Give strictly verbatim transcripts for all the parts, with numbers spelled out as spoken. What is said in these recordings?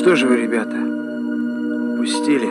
Что же вы, ребята, упустили?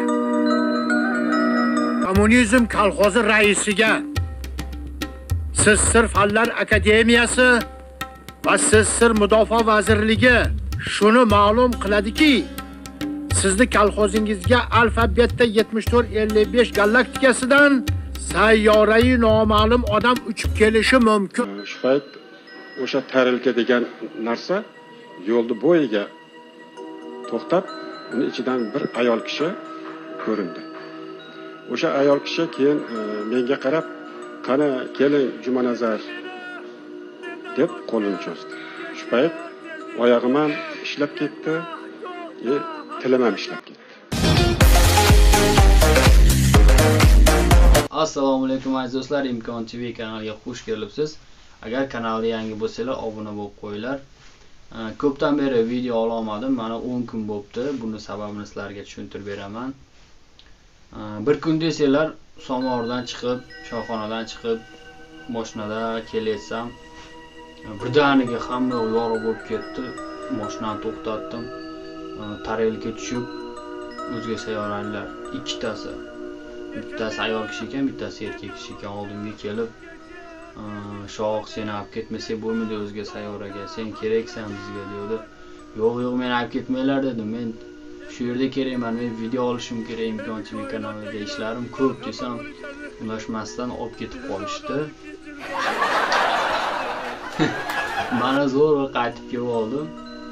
Kommunizm kolxozi raisiga, siz Sir Fanlar akademiyasi va siz Sir Mudofaa vazirligi shuni ma'lum qiladiki, sizni kolxozingizga alfabetda yetmish to'rt ellik besh galaktikasidan sayyorai noma'lum odam uchib kelishi mumkin. Shu payt o'sha tarilka degan narsa yo'lni bo'yiga to'xtab, uni ichidan bir ayol kishi ko'rindi. O'sha ayol kishi keyin e, menga qarab, "Qani, keling Jumanazar" deb qo'lini cho'zdi. Shu payt oyog'im ham ishlab ketdi, e, tilim ham ishlab ketdi. Assalomu alaykum aziz do'stlar, Imkon T V kanaliga xush kelibsiz. Agar kanalga yangi bo'lsanglar, obuna bo'lib qo'yinglar. Ko'pdan beri video ola olmadim. Mana o'n kun bo'libdi. Buni sababini sizlarga tushuntirib beraman. Bir kun desanglar, Somordan chiqib, choyxonadan chiqib, mashinada kelyapsam, birdaniga hamma yorug' bo'lib ketdi. Mashinani to'xtatdim. Tarelga tushib, o'zga sayyoralar ikkitasi. Bittasi ayol kishi ekan, bittasi erkak kishi ekan. Oldimga kelib, "Shoh, seni olib ketmasak bo'lmaydi o'zga sayyoraga. Sen keraksan bizga" dedi. "Yo'q, yo'q, meni olib ketmanglar" dedim. "Men shu yerda kerakman, men video olishim kerak, Imkon T V kanalida ishlarim ko'p" desam, unashmasdan olib ketib qolishdi. Mana zo'rg'a qaytib kelib oldim.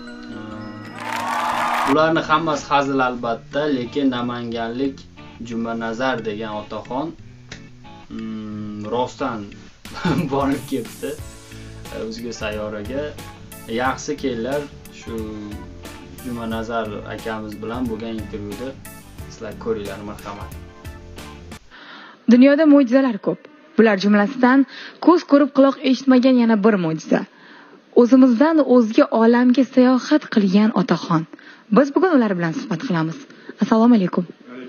Bularni hammasi hazil albatta, lekin namanganlik Jumanazar degan otaxon hmm, rostdan borib ketdi o'zga sayyoraga. Yaxshi kelinglar, shu Jumanazar akamiz bilan bo'lgan intervyuda sizlar ko'ringlar, marhamat. Dunyoda mo'jizalar ko'p. Bular jumlasidan ko'z ko'rib quloq eshitmagan yana bir mo'jiza. O'zimizdan o'zga olamga sayohat qilgan otaxon. Biz bugun ular bilan suhbat qilamiz. Assalomu alaykum.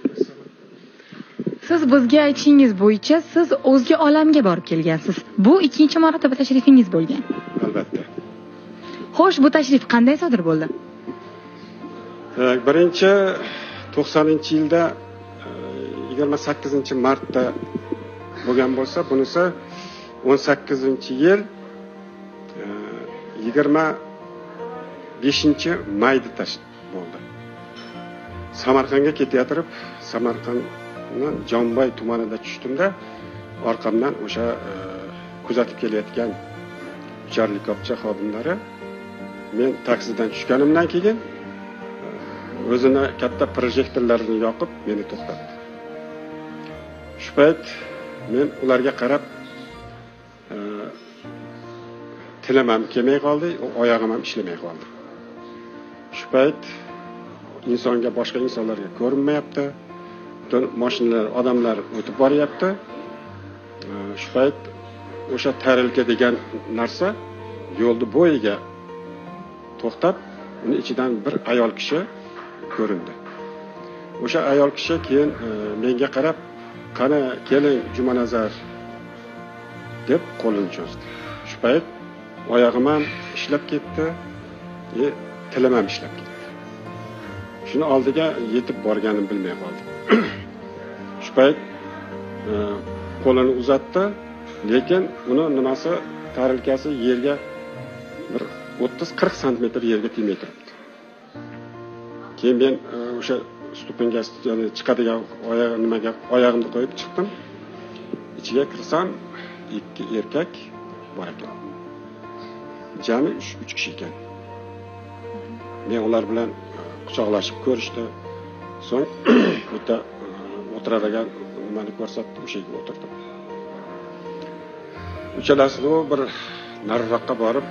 Siz bizga aytishingiz bo'yicha siz o'zga olamga borib kelgansiz. Bu ikkinchi marotaba tashrifingiz bo'lgan. Albatta. Xo'sh, bu tashrif qanday sodir bo'ldi? Birinchi to'qsoninchi yilda yigirma sakkizinchi martda bo'lgan bo'lsa, bunisi o'n sakkizinchi yil yigirma beshinchi mayda tashrif bo'ldi. Samarqandga ketayotib, Samarqand Jonboy tumanida tushdimda, orqamdan o'sha e, kuzatib kelayotgan ucharlikobcha xodimlari men taksidan tushganimdan keyin o'zini katta projektorlarini yoqib meni to'xtatdi. Shu payt men ularga qarab e, tilim ham kelmay qoldi, oyog'im ham ishlamay qoldi. Shu payt insonga, boshqa insonlarga ko'rinmayapti. Mashinalar, odamlar o'tib boryapti. Shu payt o'sha tarilka degan narsa yo'lni bo'yiga to'xtab, uni ichidan bir ayol kishi ko'rindi. O'sha ayol kishi keyin e, menga qarab, "Qani, keling Jumanazar" deb qo'lini cho'zdi. Shu payt oyog'im ham ishlab ketdi, e, tilim ham ishlab ketdi. Shuni oldiga yetib borganim bilmay qoldim. Shu payt e, qo'lini uzatdi, lekin uni nimasi tarilkasi yerga bir o'ttiz qirq santimetr yerga tegmay turibdi. Keyin men e, o'sha stupenga, ya'ni chiqadigan oyoq nimaga oyog'imni qo'yib chiqdim. Ichiga kirsam, ikki erkak bor ekan. Jami uch kishi ekan. Men ular bilan quchoqlashib ko'rishdi. So'ng bitta o'tiradigan nimani ko'rsatdi, o'sha yerga o'tirdim. Uchalasi bir nariroqqa borib,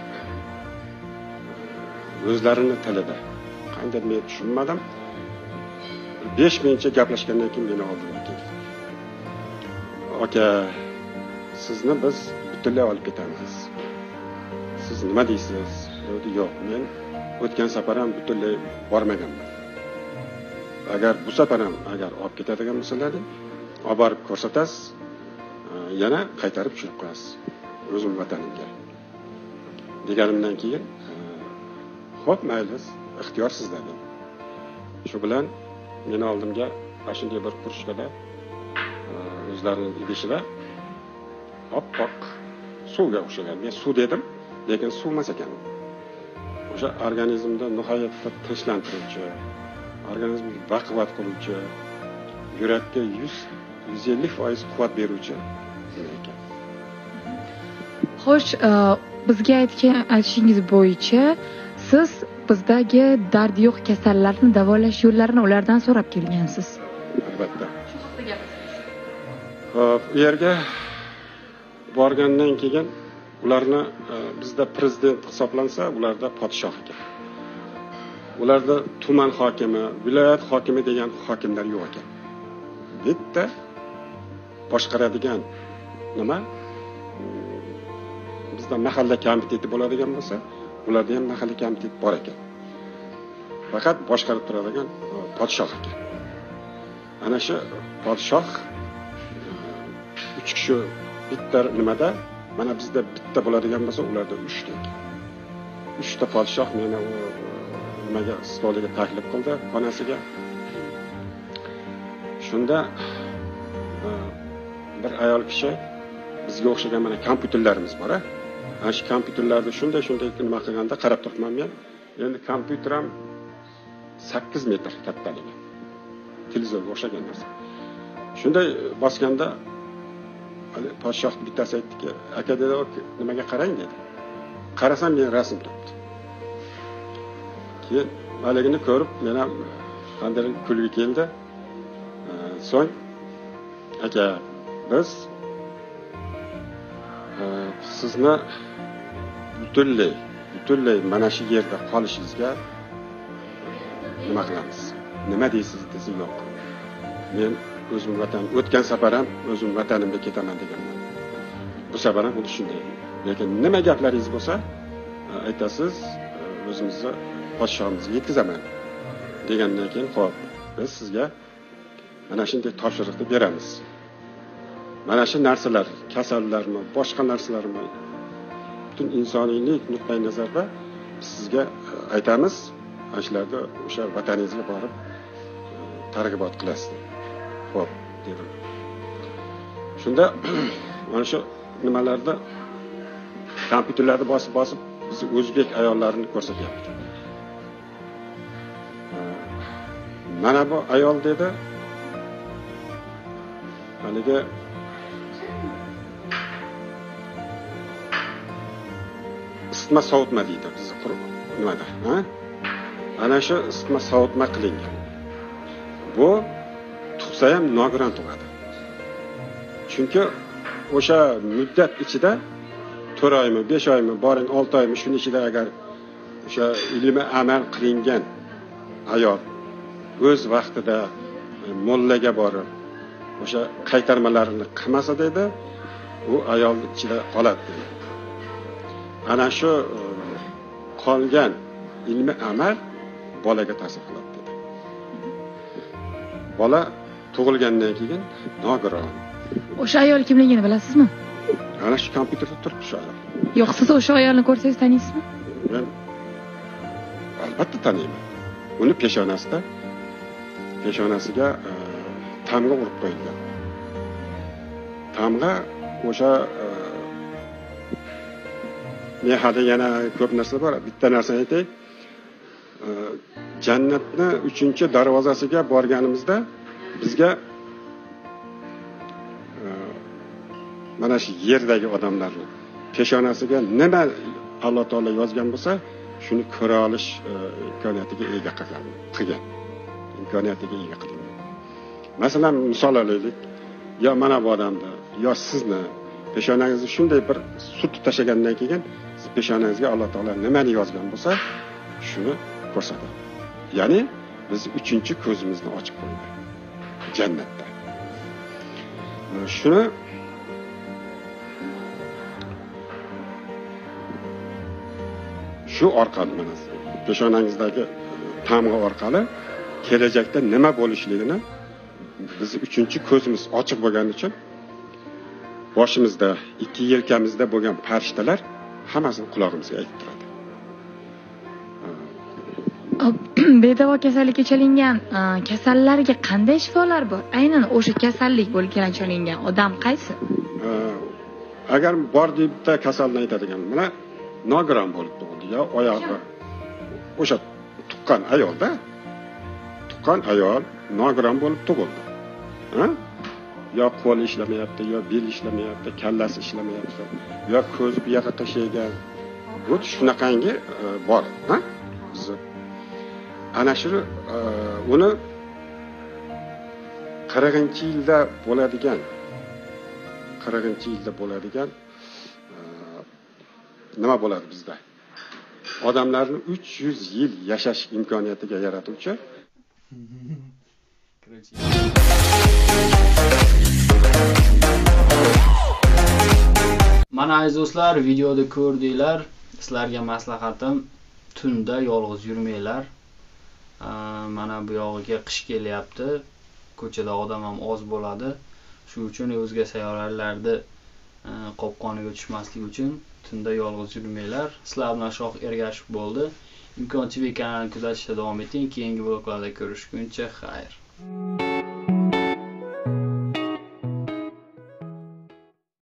o'zlarini tilida, qanday men tushunmadim, besh minutcha gaplashgandan keyin meni oldimga keldi. "Aka, sizni biz butunlay olib ketamiz. Siz nima deysiz?" dedi. "Yo'q, men o'tgan safar ham butunlay bormaganman. Agar bu safar ham agar olib ketadigan bo'lsalaring, olib borib ko'rsatasiz, yana qaytarib tushirib qo'yasiz o'zim vatanimga" deganimdan keyin, "Xo'p, mayli, ixtiyor sizda" dedim. Shu bilan meni oldimga mana shunday bir kurshkada o'zlarining idishida oppoq suvga o'xshagan. Men suv dedim, lekin suv emas ekan. O'sha organizmda nihoyatda tinchlantiruvchi, organizmni baquvvat qiluvchi, yurakka yuz yuz ellik foiz quvvat beruvchi ekan. Xo'sh, bizga aytgan aytishingiz bo'yicha siz bizdagi dard yo'q kasallarni davolash yo'llarini ulardan so'rab kelgansiz. Albatta. Xo'p, u yerga borgandan keyin ularni bizda prezident hisoblansa, ularda podshoh ekan. Ularda tuman hokimi, viloyat hokimi degan hokimlar yo'q ekan. Bitta boshqaradigan nima? Bizda mahalla komiteti bo'ladigan bo'lsa, ularda ham mahalla komitet bor ekan. Faqat boshqarib turadigan podshoh ekan. Ana shu podshoh uch kishi bitta nimada, mana bizda bitta bo'ladigan bo'lsa, ularda uch ta ekan. uch ta podshoh meni u nimaga stoliga taklif qildi, xonasiga. Shunda bir ayol kishi bizga o'xshagan mana kompyuterlarimiz bor-a. Ana shu kompyuterlarda shunday shunday nima qilganda qarab turibman men. Endi kompyuter ham sakkiz metr kattaligi. Televizorga o'xshagan narsa. Shunday bosganda podshoh bittasi aytdiki, aka dedi, nimaga qarang dedi. Qarasam men rasm topdi. Keyin maligini ko'rib, men ham qanday kulgi keldi. So'ng aka biz sizni butunlay butunlay mana shu yerda qolishingizga nima qilamiz? Nima deysiz desa yo'q. Men o'zim vatan o'tgan safar ham o'zim vatanimga ketaman deganman. Bu safar ham xuddi shunday. Lekin nima gaplaringiz bo'lsa, aytasiz, o'zimizni podshohimizga yetkazaman degandan keyin, xo'p, biz sizga mana shunday topshiriqni beramiz. Mana shu narsalar, kasallarmi, boshqa narsalarmi, butun insoniylik nuqtai nazarda sizga aytamiz, ashlarda o'sha vataningizga borib targ'ibot qilasiz. Xo'p, dedim. Shunda mana shu nimalarda kompyuterlarda bosib-bosib biz o'zbek ayollarini ko'rsatyapti. Mana bu ayol dedi, haligi isitma sovutma deydi bizni quruq nimada, ha? Ana shu isitma sovutma qilingan. Bu tug'sa ham nogiron tug'adi. Chunki o'sha muddat ichida to'rt oymi, besh oymi, boring olti oymi shuning ichida agar o'sha ilmiy amal qilingan ayol o'z vaqtida mollaga borib o'sha qaytarmalarini qilmasa dedi, u ayol ichida qoladi dedi. Ana shu qolgan ilmiy amal bolaga ta'sir qiladi dedi. Bola tug'ilgandan keyin nogiron. O'sha ayol kimligini bilasizmi? Ana shu kompyuterda turibdi shu ayol. Yo'q, siz o'sha ayolni ko'rsangiz taniysizmi? Men albatta taniyman. Uni peshonasida peshonasiga tamga urib qo'yilgan. Tamga o'sha men hali yana ko'p narsa bor. Bitta narsani aytay. Jannatni uchinchi darvozasiga borganimizda bizga mana shu yerdagi odamlarni peshonasiga nima Alloh taolo yozgan bo'lsa, shuni ko'ra olish imkoniyatiga ega qilgan. Imkoniyatiga ega qilgan. Masalan, misol olaylik, yo mana bu odamni, yo sizni peshonangizni shunday bir sut tashagandan keyin siz peshonangizga Alloh taolo nimani yozgan bo'lsa, shuni ko'rsatadi. Ya'ni biz uchinchi ko'zimizni ochib qo'ydi jannatda. Shuni shu orqali mana peshonangizdagi tamg'a orqali kelajakda nima bo'lishligini biz uchinchi ko'zimiz ochiq bo'lgani uchun boshimizda, ikki yelkamizda bo'lgan farishtalar hammasini qulog'imizga aytib turadi. bedavo kasallikka chalingan e, kasallarga qanday shifolar bor? Aynan o'sha kasallik bo'lgan chalingan odam qaysi? Agar bor debda kasalni aytadigan mana nogiron bo'lib tug'ildi yo oyog'i o'sha tuqqan ayolda tuqqan ayol nogiron bo'lib tug'ildi. Ha? Yo qo'li ishlamayapti, yo beli ishlamayapti, kallasi ishlamayapti, yo ko'zi bu yoqqa tashaygan. Bu shunaqangi e, bor, ha? Biz ana shu e, uni qirqinchi yilda bo'ladigan qirqinchi yilda bo'ladigan e, nima bo'ladi bizda? Odamlarni uch yuz yil yashash imkoniyatiga yaratuvchi Mana aziz do'stlar, videoda ko'rdinglar. Sizlarga maslahatim tunda yolg'iz yurmanglar. Mana bu yog'iga qish kelyapti. Ko'chada odam ham oz bo'ladi. Shuning uchun o'zga sayyoralarda qopqoniga tushmaslik uchun tunda yolg'iz yurmanglar. Sizlar bilan Shoh Ergashev bo'ldi. Imkon T V kanalini kuzatishda davom eting. Keyingi bloglarda ko'rishguncha xayr.